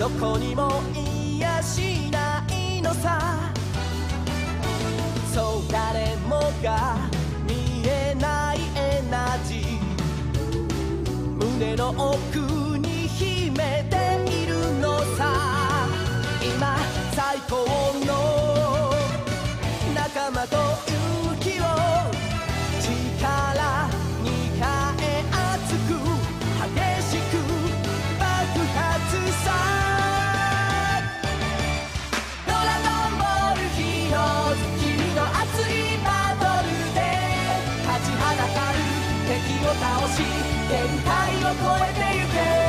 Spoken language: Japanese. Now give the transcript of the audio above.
どこにもいやしないのさ。そう誰もが見えないエナジー、胸の奥に秘めているのさ。今最高の仲間と勇気を力に変え熱く激しく爆発さ。ドラゴンボールヒーローズ、君の熱いバトルで立ちはだかる敵を倒し限界を超えてゆけ。